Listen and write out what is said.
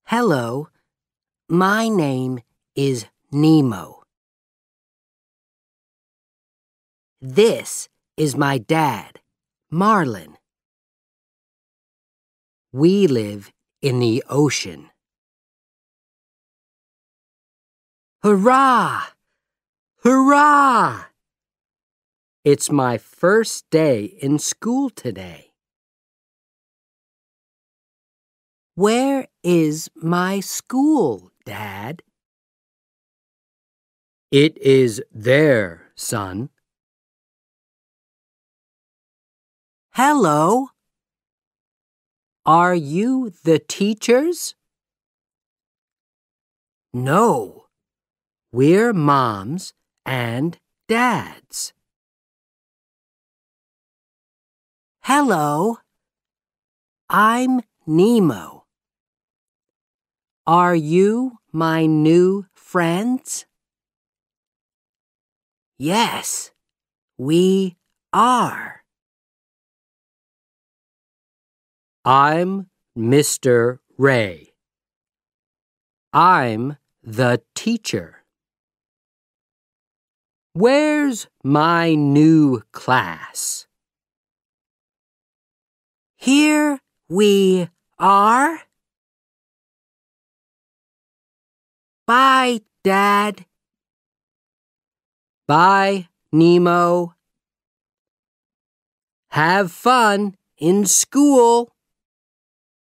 Hello, my name is Nemo. This is my dad, Marlin. We live in the ocean. Hurrah! Hurrah! It's my first day in school today. Where is my school, Dad? It is there, son. Hello. Are you the teachers? No, we're moms and dads. Hello, I'm Nemo. Are you my new friends? Yes, we are. I'm Mr. Ray. I'm the teacher. Where's my new class? Here we are. Bye, Dad. Bye, Nemo. Have fun in school.